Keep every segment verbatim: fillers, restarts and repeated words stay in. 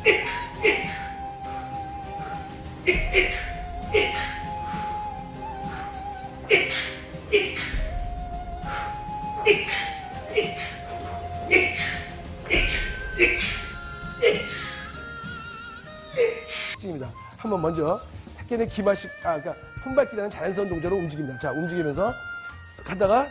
입니다. 한번 먼저 택견의 기마식, 아, 그러니까 품밟기라는 자연스러운 동작으로 움직입니다. 자, 움직이면서 쓱 하다가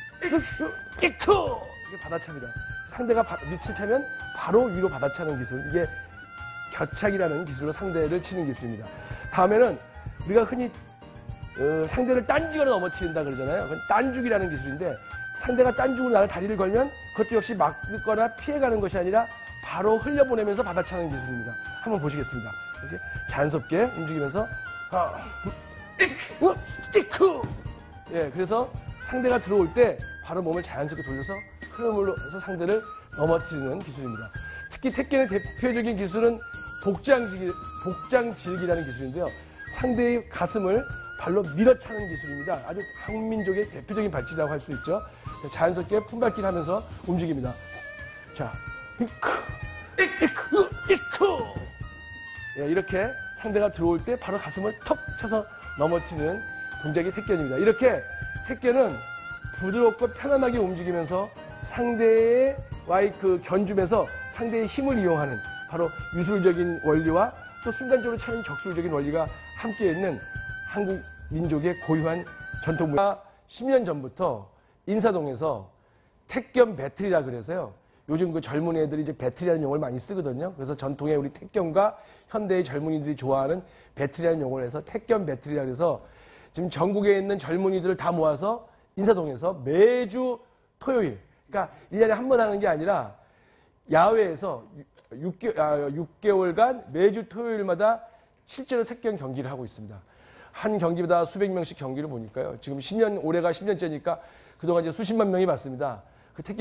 쓱, 이크! 이렇게 받아찹니다. 상대가 바, 밑을 차면 바로 위로 받아차는 기술. 이게 겨착이라는 기술로 상대를 치는 기술입니다. 다음에는 우리가 흔히 어, 상대를 딴지거나 넘어뜨린다 그러잖아요. 그건 딴죽이라는 기술인데 상대가 딴죽으로 나를 다리를 걸면 그것도 역시 막거나 피해가는 것이 아니라 바로 흘려보내면서 받아차는 기술입니다. 한번 보시겠습니다. 이렇게 자연스럽게 움직이면서 아, 이크, 이크. 예, 그래서 상대가 들어올 때 바로 몸을 자연스럽게 돌려서 흐름으로 해서 상대를 넘어뜨리는 기술입니다. 특히 택견의 대표적인 기술은 복장질기, 복장질기라는 기술인데요. 상대의 가슴을 발로 밀어차는 기술입니다. 아주 한민족의 대표적인 발질이라고 할 수 있죠. 자연스럽게 품밟기를 하면서 움직입니다. 자, 이크, 이크, 이크. 예, 이렇게 상대가 들어올 때 바로 가슴을 턱 쳐서 넘어뜨리는 동작이 택견입니다. 이렇게 택견은 부드럽고 편안하게 움직이면서 상대와의 그 견줌에서 상대의 힘을 이용하는 바로 유술적인 원리와 또 순간적으로 차는 격술적인 원리가 함께 있는 한국 민족의 고유한 전통 문화. 십 년 전부터 인사동에서 택견 배틀이라 그래서요. 요즘 그 젊은 애들이 이제 배틀이라는 용어를 많이 쓰거든요. 그래서 전통의 우리 택견과 현대의 젊은이들이 좋아하는 배틀이라는 용어를 해서 택견 배틀이라 그래서 지금 전국에 있는 젊은이들을 다 모아서 인사동에서 매주 토요일, 그러니까 일 년에 한 번 하는 게 아니라 야외에서 육 개, 아, 육 개월간 매주 토요일마다 실제로 택견 경기를 하고 있습니다. 한 경기보다 수백 명씩 경기를 보니까요. 지금 십 년, 올해가 십 년째니까 그동안 이제 수십만 명이 봤습니다. 그 택견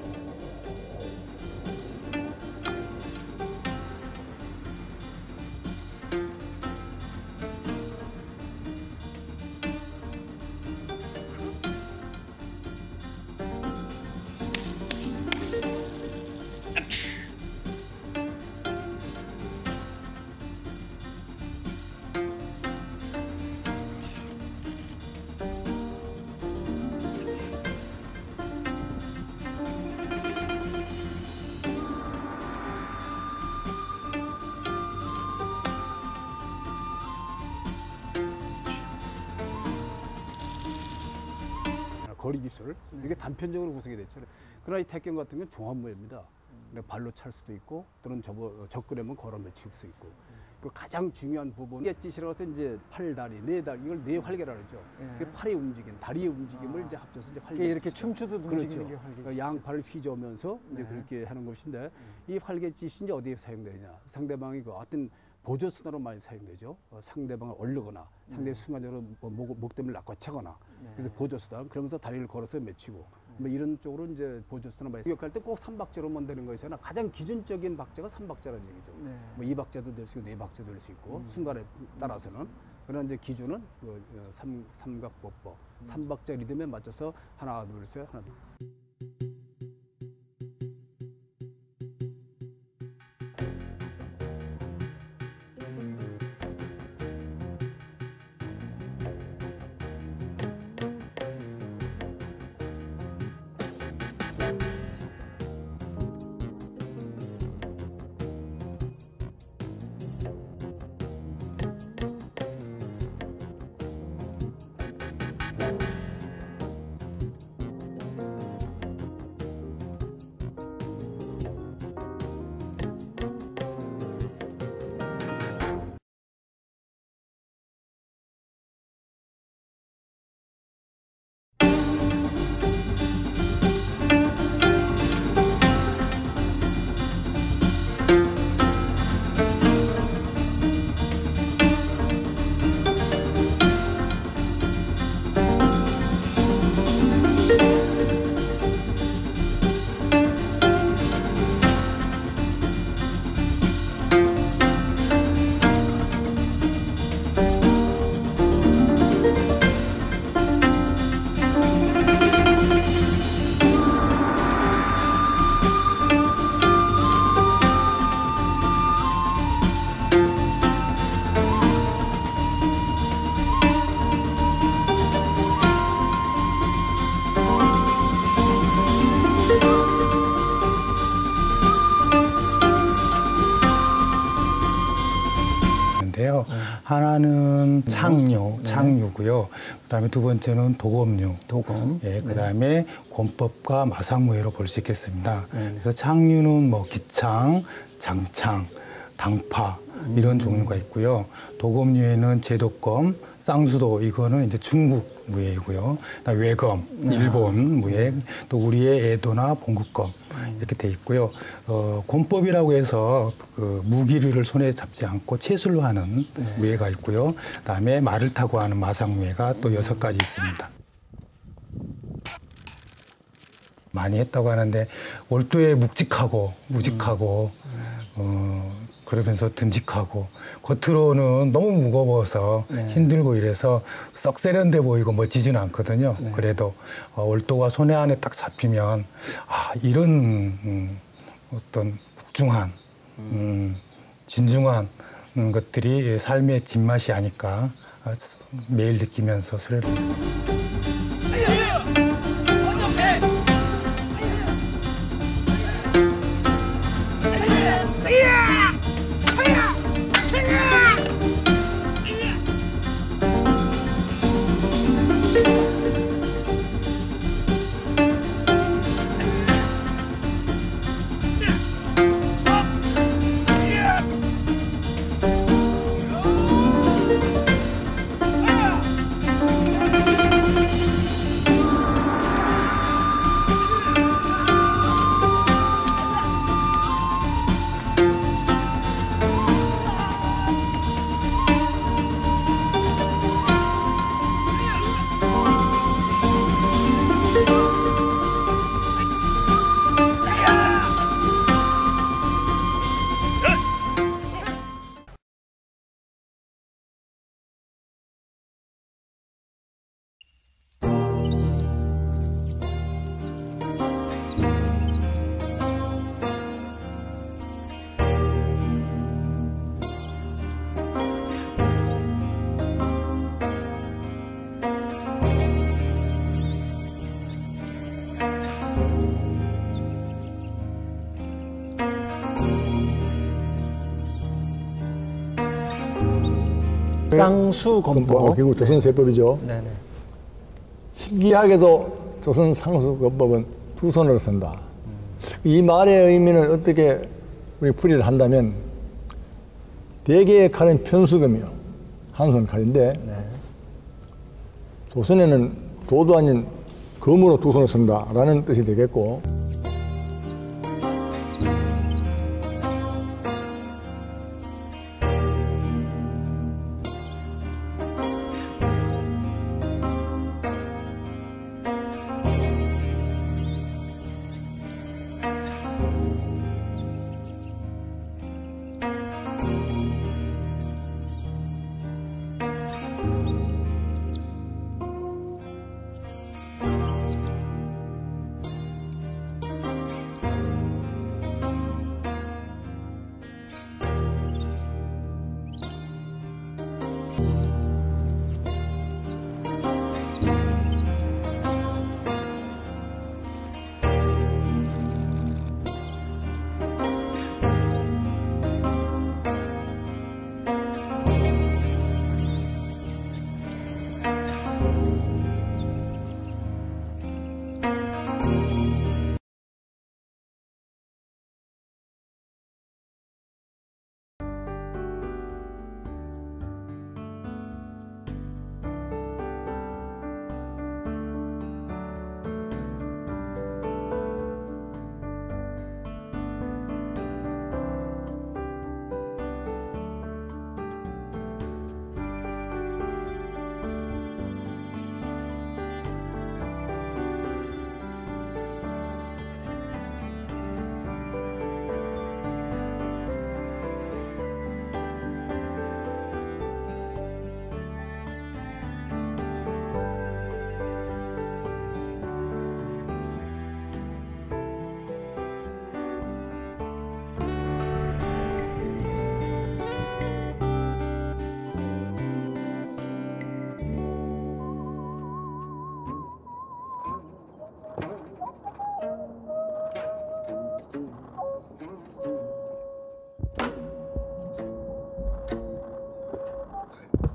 거리 기술, 이게 단편적으로 구성이 됐죠. 그러나 이 택견 같은 건 종합무예입니다. 발로 찰 수도 있고 또는 접어, 접근하면 걸어 맺힐 수 있고. 그 가장 중요한 부분은 갯짓이라고 해서 이제 팔다리, 네다리, 이걸 네 활개라고 그러죠. 그 팔의 움직임, 다리의 움직임을 아. 이제 합쳐서 이제 활개. 이렇게 춤추듯 움직이는 그렇죠. 게 활개짓이죠. 그러니까 양팔을 휘저으면서 이제 네. 그렇게 하는 것인데 네. 이 활개짓이 이제 어디에 사용되느냐. 상대방이 그 어떤 보조수단으로 많이 사용되죠. 어, 상대방을 얼르거나 상대 네. 순간적으로 뭐 목, 목대를 낚아채거나 네. 그래서 보조수단 그러면서 다리를 걸어서 맺히고 네. 뭐 이런 쪽으로 이제 보조수단을 많이 공격할 때 꼭 삼박자로만 되는 것이 아니라 가장 기준적인 박자가 삼박자라는 얘기죠. 네. 뭐 이박자도 될 수 있고 네박자도 될 수 있고 음. 순간에 따라서는 그러나 이제 기준은 그 삼, 삼각보법 음. 삼박자 리듬에 맞춰서 하나 둘 셋 하나 둘. 있는데요. 하나는 창류, 창류고요. 그다음에 두 번째는 도검류. 도검. 예, 그다음에 곤법과 마상무예로 볼 수 있겠습니다. 그래서 창류는 뭐 기창, 장창, 당파 이런 종류가 있고요. 도검류에는 제도검, 쌍수도 이거는 이제 중국 무예이고요. 그다음에 외검, 일본 무예, 또 우리의 애도나 봉국검 이렇게 돼 있고요. 어, 곤법이라고 해서 그 무기류를 손에 잡지 않고 채술로 하는 무예가 있고요. 그다음에 말을 타고 하는 마상 무예가 또 여섯 가지 있습니다. 많이 했다고 하는데 월도에 묵직하고 무직하고 어, 그러면서 듬직하고 겉으로는 너무 무거워서 네. 힘들고 이래서 썩 세련돼 보이고 멋지지는 않거든요. 네. 그래도 어, 월도가 손에 안에 딱 잡히면 아 이런 음, 어떤 국중한 음, 진중한 음, 것들이 삶의 진맛이 아닐까 아, 매일 느끼면서 수레를 쌍수건법. 결국 조선세법이죠. 네네. 신기하게도 조선 상수건법은 두 손으로 쓴다. 음. 이 말의 의미는 어떻게 우리 풀이를 한다면 대개의 칼은 편수금이요. 한 손 칼인데 네. 조선에는 도도 아닌 검으로 두 손을 쓴다라는 뜻이 되겠고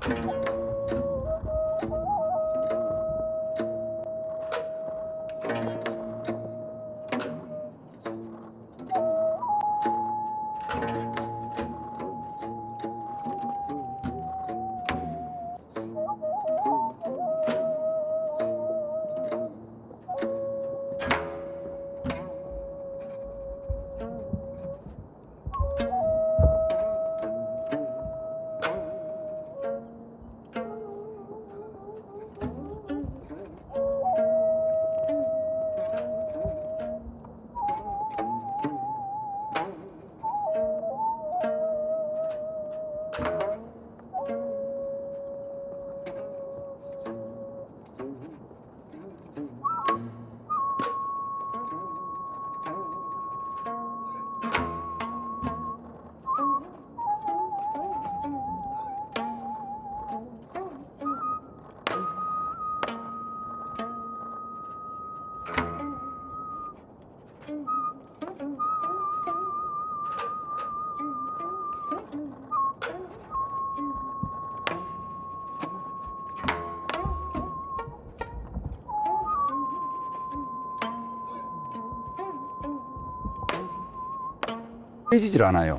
해지질 않아요.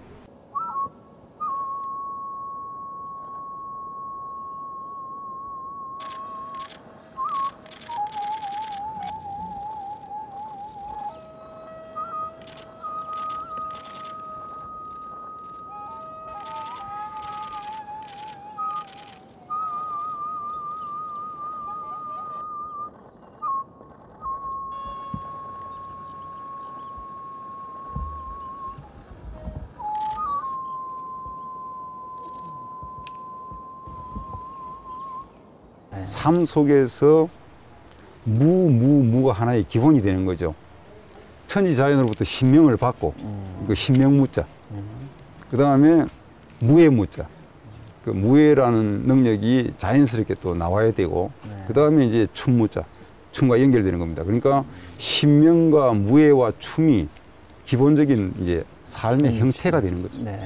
삶 속에서 무, 무, 무가 하나의 기본이 되는 거죠. 천지자연으로부터 신명을 받고, 음. 그 신명무자. 음. 그 다음에 무의 무자. 그 무예라는 능력이 자연스럽게 또 나와야 되고, 네. 그 다음에 이제 춤무자. 춤과 연결되는 겁니다. 그러니까 신명과 무예와 춤이 기본적인 이제 삶의 형태가 되는 거죠. 네.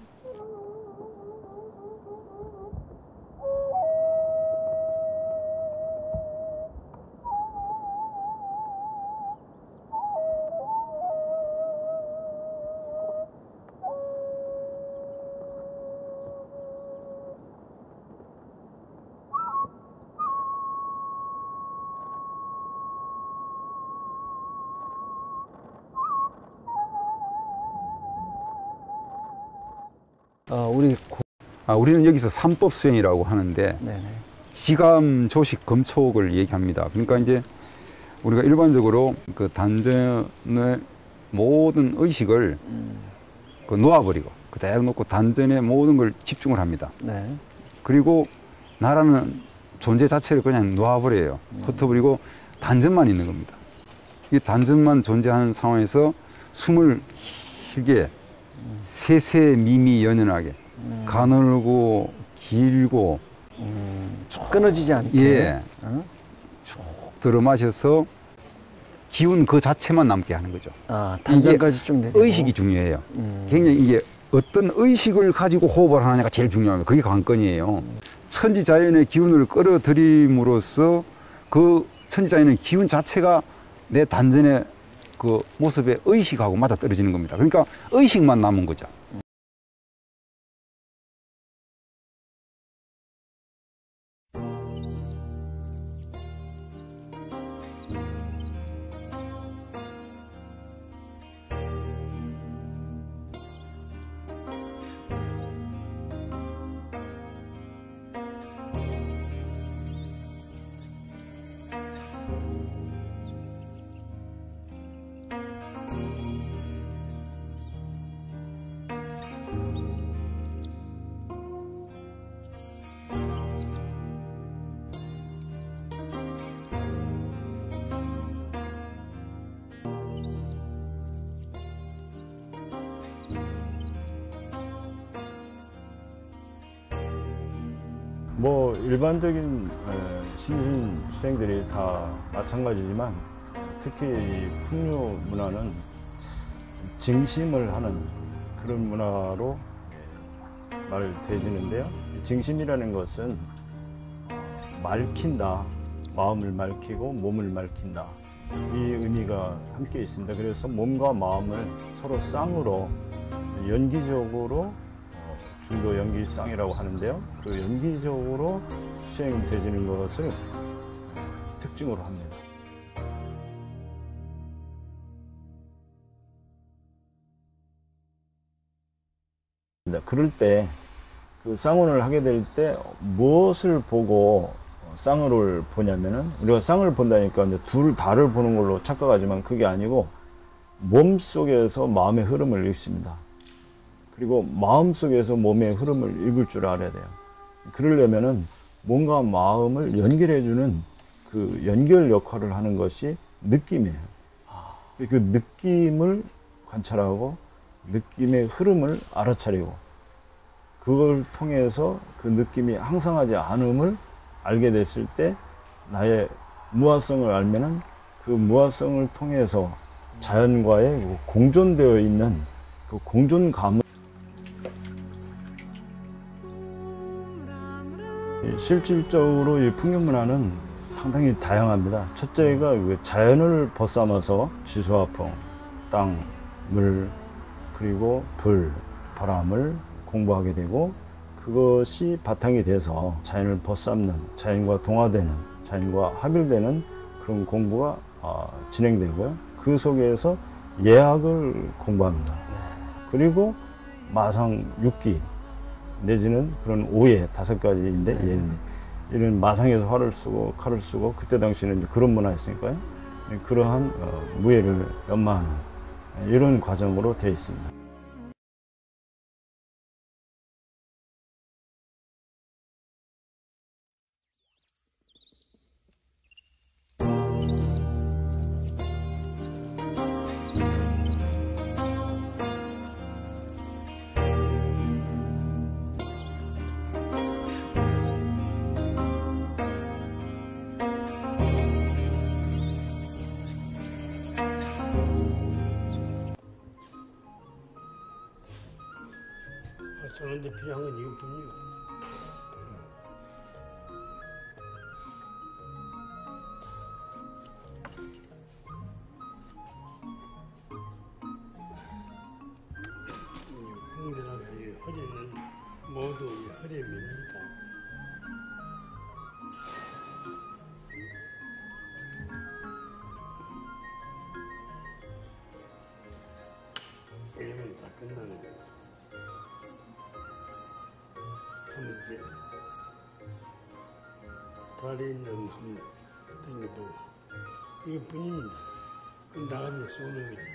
어, 우리 고... 아, 우리는 여기서 삼법 수행이라고 하는데 네네. 지감, 조식, 검촉을 얘기합니다. 그러니까 이제 우리가 일반적으로 그 단전의 모든 의식을 음. 그 놓아버리고 그대로 놓고 단전에 모든 걸 집중을 합니다. 네. 그리고 나라는 존재 자체를 그냥 놓아버려요. 음. 흩어버리고 단전만 있는 겁니다. 이 단전만 존재하는 상황에서 숨을 길게 세세 미미 연연하게 음. 가늘고 길고 음. 끊어지지 않게 예, 어? 쭉 들어 마셔서 기운 그 자체만 남게 하는 거죠. 아, 단전까지 쭉 내리고 의식이 중요해요. 음. 굉장히 이게 어떤 의식을 가지고 호흡을 하느냐가 제일 중요합니다. 그게 관건이에요. 음. 천지자연의 기운을 끌어들임으로써 그 천지자연의 기운 자체가 내 단전의 그 모습의 의식하고 맞아 떨어지는 겁니다. 그러니까 의식만 남은 거죠. 뭐 일반적인 신신 수행들이 다 마찬가지지만 특히 이 풍류 문화는 징심을 하는 그런 문화로 말을 대지는데요. 증심이라는 것은 맑힌다, 마음을 맑히고 몸을 맑힌다. 이 의미가 함께 있습니다. 그래서 몸과 마음을 서로 쌍으로 연기적으로 중도 연기쌍이라고 하는데요. 그 연기적으로 수행되지는 것을 특징으로 합니다. 그럴 때 그 쌍운을 하게 될 때 무엇을 보고 쌍을 보냐면은, 우리가 쌍을 본다니까 이제 둘 다를 보는 걸로 착각하지만 그게 아니고 몸 속에서 마음의 흐름을 읽습니다. 그리고 마음 속에서 몸의 흐름을 읽을 줄 알아야 돼요. 그러려면은 몸과 마음을 연결해주는 그 연결 역할을 하는 것이 느낌이에요. 그 느낌을 관찰하고 느낌의 흐름을 알아차리고, 그걸 통해서 그 느낌이 항상하지 않음을 알게 됐을 때 나의 무아성을 알면은 그 무아성을 통해서 자연과의 공존되어 있는 그 공존감을, 실질적으로 이 풍경문화는 상당히 다양합니다. 첫째가 자연을 벗삼아서 지수화풍, 땅, 물, 그리고 불, 바람을 공부하게 되고, 그것이 바탕이 돼서 자연을 벗삼는, 자연과 동화되는, 자연과 합일되는 그런 공부가 어, 진행되고요. 그 속에서 예학을 공부합니다. 그리고 마상 육기 내지는 그런 오예 다섯 가지인데, 네. 이런 마상에서 활을 쓰고 칼을 쓰고, 그때 당시에는 그런 문화였으니까요. 그러한 어, 무예를 연마하는 이런 과정으로 되어 있습니다. 그런데 필요한 건 이것뿐이요. 형들하고 이 허리는 모두 이 허리입니다. 이러면 다 끝나는 거예요. 이제 다리 있는 한번 당겨보고, 이것뿐입니다. 나가면 쏘는 거지.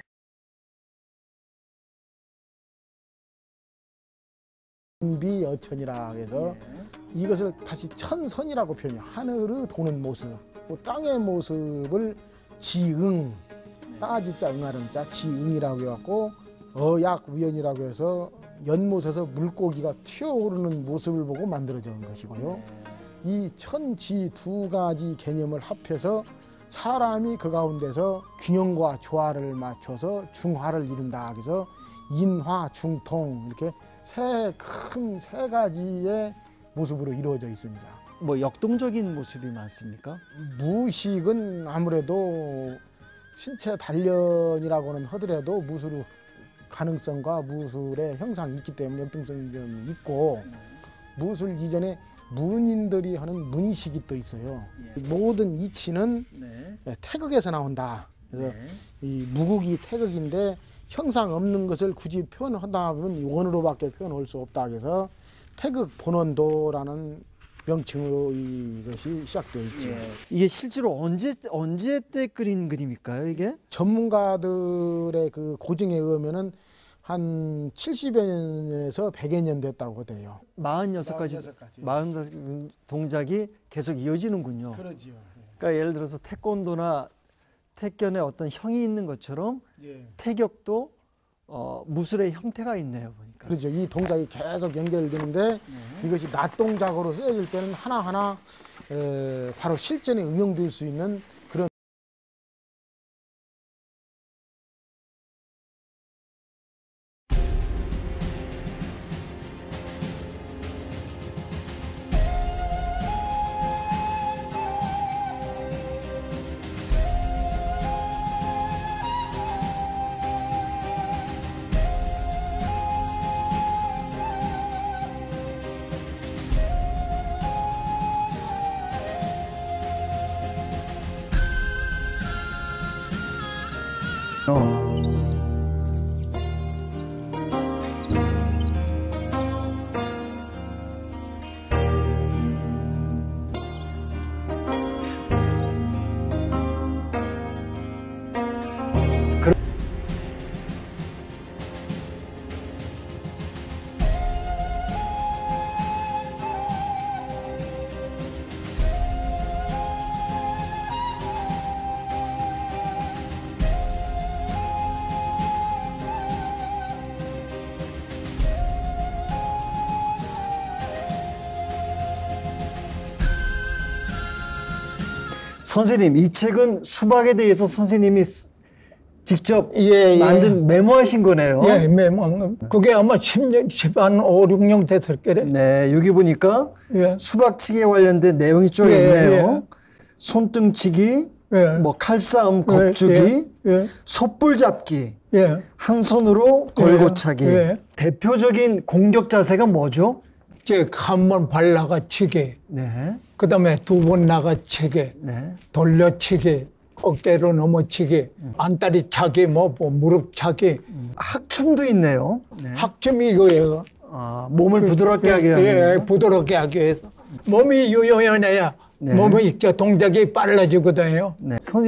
천비여천이라 해서 이것을 다시 천선이라고 표현해요. 하늘을 도는 모습, 또 땅의 모습을 지응, 따지자 응하름자 지응이라고 해갖고, 어약우연이라고 해서 연못에서 물고기가 튀어오르는 모습을 보고 만들어진 것이고요. 이 천지 두 가지 개념을 합해서 사람이 그 가운데서 균형과 조화를 맞춰서 중화를 이룬다. 그래서 인화, 중통 이렇게 세 큰 세 가지의 모습으로 이루어져 있습니다. 뭐 역동적인 모습이 많습니까? 무식은 아무래도 신체 단련이라고는 하더라도 무술의 가능성과 무술의 형상이 있기 때문에 역동성이 좀 있고, 무술 이전에 문인들이 하는 문식이 또 있어요. 예. 모든 이치는 네. 태극에서 나온다. 그래서 네. 이 무극이 태극인데 형상 없는 것을 굳이 표현하다 보면 원으로밖에 표현할 수 없다. 그래서 태극 본원도라는 명칭으로 이것이 시작되어 있죠. 예. 이게 실제로 언제 언제 때 그린 그림일까요, 이게? 전문가들의 그 고증에 의하면은 한 칠십여 년에서 백여 년 됐다고 돼요. 마흔여섯 가지, 마흔여섯 동작이 계속 이어지는군요. 그러지요. 그러니까 예를 들어서 태권도나 태견에 어떤 형이 있는 것처럼 예. 태격도 어, 무술의 형태가 있네요, 보니까. 그렇죠. 이 동작이 계속 연결되는데 네. 이것이 낮 동작으로 쓰여질 때는 하나하나 에, 바로 실전에 응용될 수 있는 그런 선생님, 이 책은 수박에 대해서 선생님이 쓰- 직접 예, 예. 만든 메모하신 거네요. 예, 메모. 그게 아마 십 년, 한 오, 육 년 됐을 거래. 네, 여기 보니까 예. 수박치기에 관련된 내용이 쭉 예, 있네요. 예. 손등치기, 예. 뭐 칼싸움, 겁주기, 예, 예. 솥불 잡기, 예. 한 손으로 걸고차기. 예. 대표적인 공격 자세가 뭐죠? 즉, 한 번 발 나가치기, 네, 그 다음에 두 번 나가치기, 네. 돌려치기, 어깨로 넘어치기, 안다리 차기, 뭐, 뭐 무릎 차기. 학춤도 있네요. 네. 학점이 이거예요. 아, 몸을 부드럽게 하게 하는 예, 거예요? 부드럽게 하기 위해서. 몸이 유연해야 네. 몸의 저 동작이 빨라지거든요. 네. 선생님.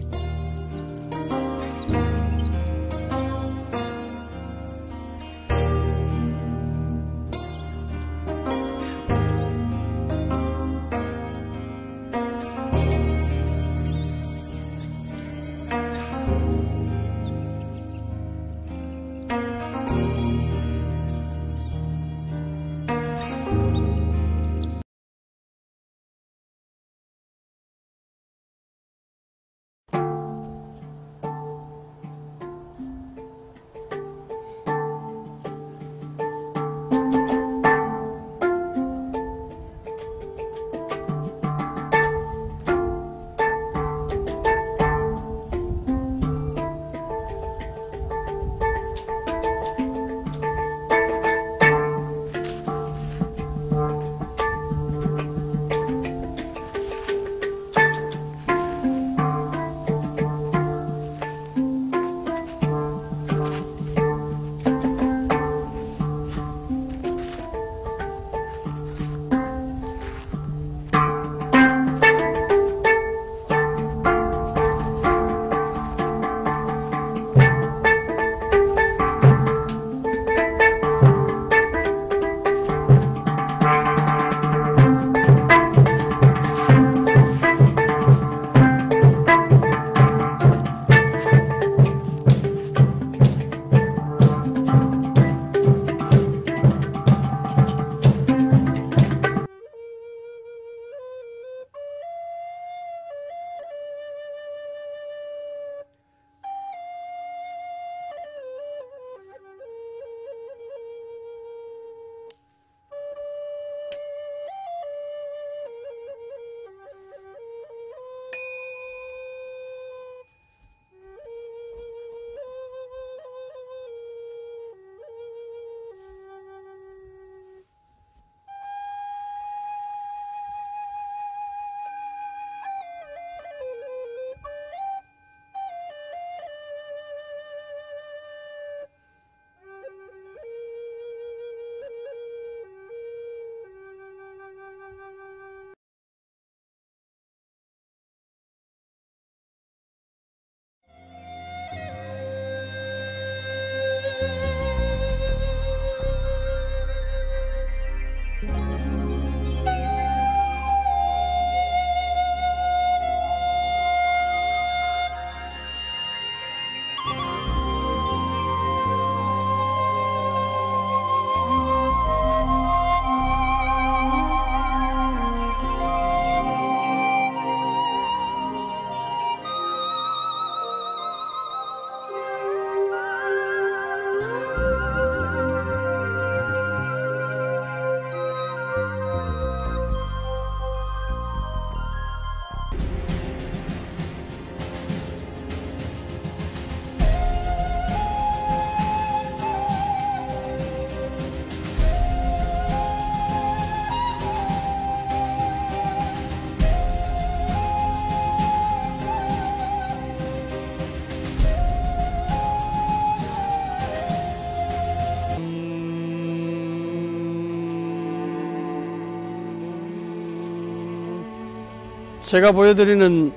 제가 보여드리는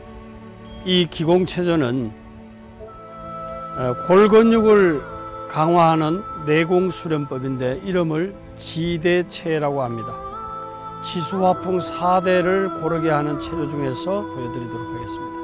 이 기공체조는 골근육을 강화하는 내공수련법인데 이름을 지대체라고 합니다. 지수화풍 사 대를 고르게 하는 체조 중에서 보여드리도록 하겠습니다.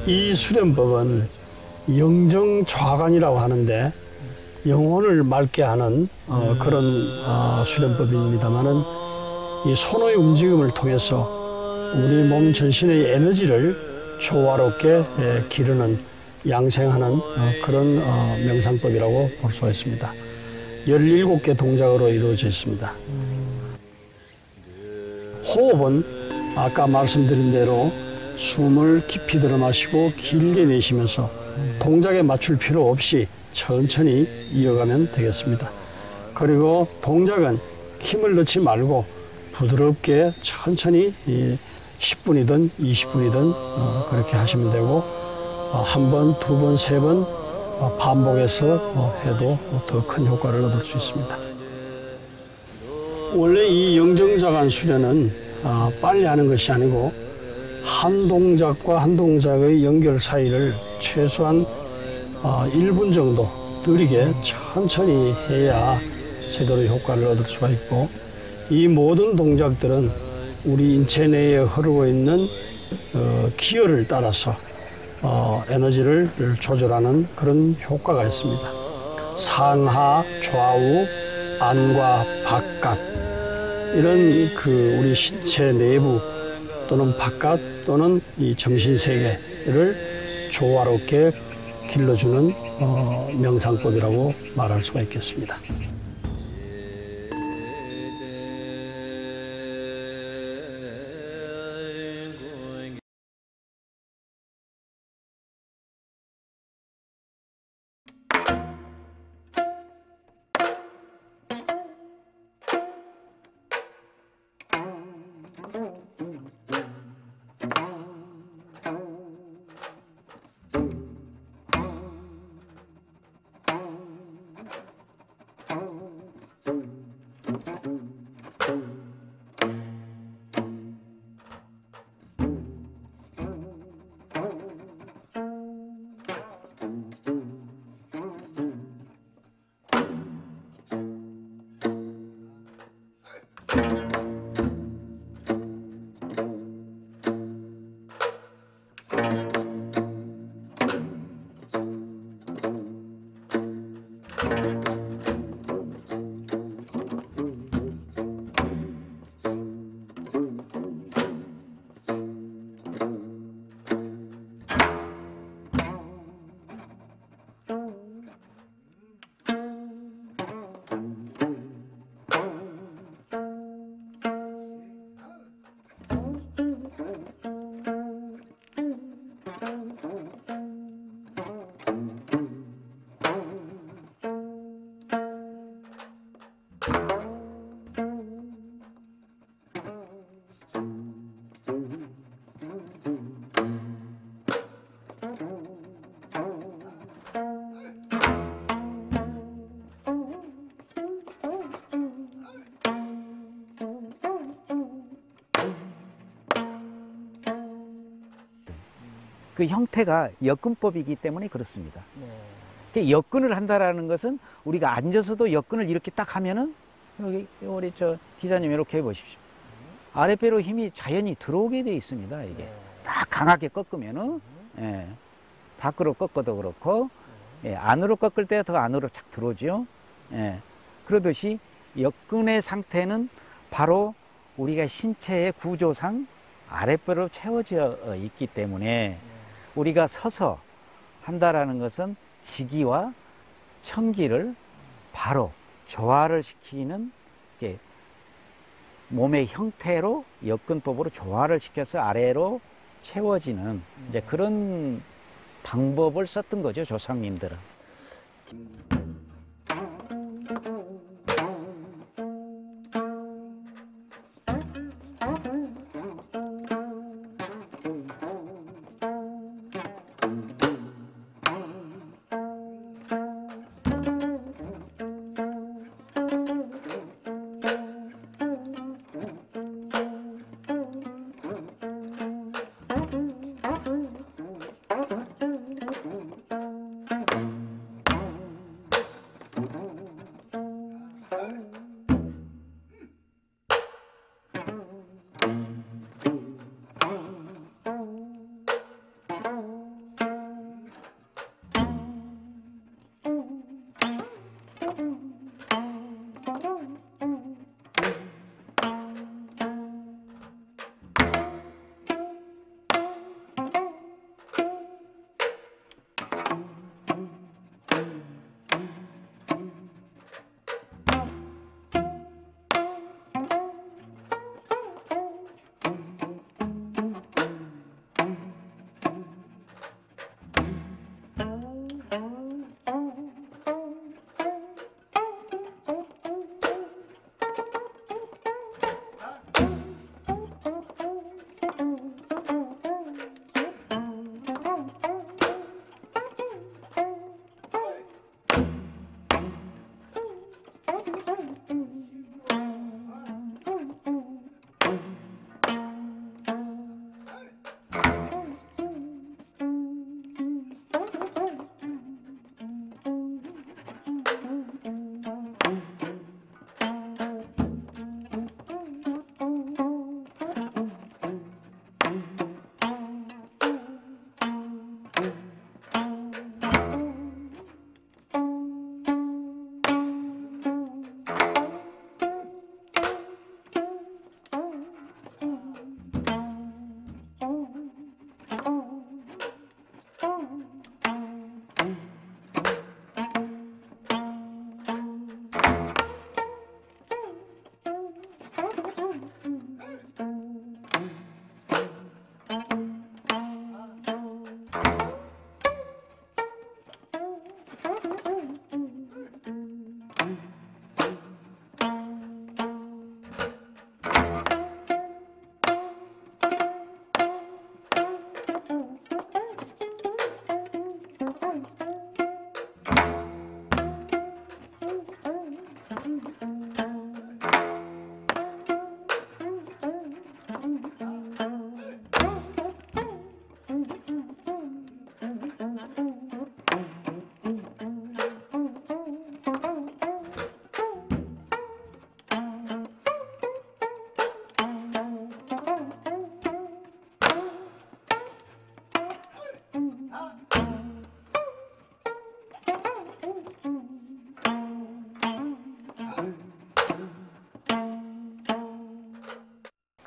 이 수련법은 영정좌관이라고 하는데 영혼을 맑게 하는 어, 그런 어, 수련법입니다만은 이 손의 움직임을 통해서 우리 몸 전신의 에너지를 조화롭게 예, 기르는 양생하는 어, 그런 어, 명상법이라고 볼 수가 있습니다. 열일곱 개 동작으로 이루어져 있습니다. 호흡은 아까 말씀드린 대로 숨을 깊이 들어 마시고 길게 내쉬면서 동작에 맞출 필요 없이 천천히 이어가면 되겠습니다. 그리고 동작은 힘을 넣지 말고 부드럽게 천천히 십 분이든 이십 분이든 그렇게 하시면 되고 한 번, 두 번, 세 번 반복해서 해도 더 큰 효과를 얻을 수 있습니다. 원래 이 영정좌관 수련은 빨리 하는 것이 아니고 한 동작과 한 동작의 연결 사이를 최소한 일 분 정도 느리게 천천히 해야 제대로 효과를 얻을 수가 있고, 이 모든 동작들은 우리 인체 내에 흐르고 있는 어, 기혈을 따라서 어, 에너지를 조절하는 그런 효과가 있습니다. 상하, 좌우, 안과 바깥, 이런 그 우리 신체 내부 또는 바깥 또는 이 정신세계를 조화롭게 길러주는 어, 명상법이라고 말할 수가 있겠습니다. 그 형태가 역근법이기 때문에 그렇습니다. 네. 역근을 한다라는 것은 우리가 앉아서도 역근을 이렇게 딱 하면은 여기 우리 저 기자님 이렇게 해보십시오. 아랫배로 힘이 자연히 들어오게 돼 있습니다. 이게 네. 딱 강하게 꺾으면은 예. 밖으로 꺾어도 그렇고 예. 안으로 꺾을 때 더 안으로 착 들어오죠. 예. 그러듯이 역근의 상태는 바로 우리가 신체의 구조상 아랫배로 채워져 있기 때문에 우리가 서서 한다라는 것은 지기와 청기를 바로 조화를 시키는 게 몸의 형태로 역근법으로 조화를 시켜서 아래로 채워지는 이제 그런 방법을 썼던 거죠, 조상님들은.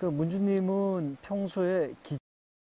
그 문주님은 평소에 기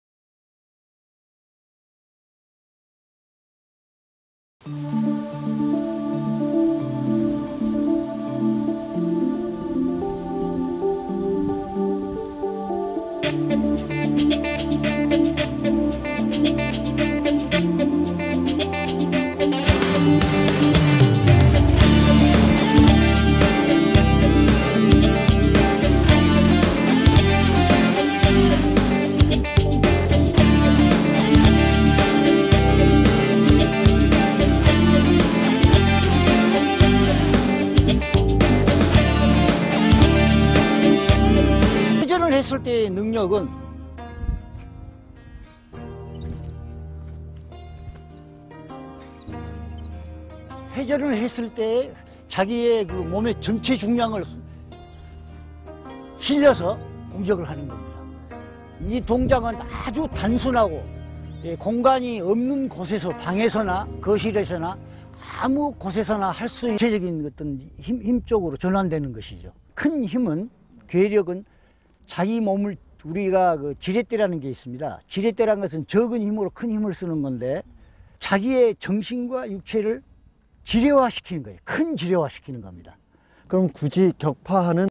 회전을 했을 때의 능력은 회전을 했을 때 자기의 그 몸의 전체 중량을 실려서 공격을 하는 겁니다. 이 동작은 아주 단순하고 공간이 없는 곳에서 방에서나 거실에서나 아무 곳에서나 할 수 있는 전체적인 어떤 힘, 힘 쪽으로 전환되는 것이죠. 큰 힘은, 괴력은 자기 몸을, 우리가 그 지렛대라는 게 있습니다. 지렛대라는 것은 적은 힘으로 큰 힘을 쓰는 건데 자기의 정신과 육체를 지뢰화시키는 거예요. 큰 지뢰화시키는 겁니다. 그럼 굳이 격파하는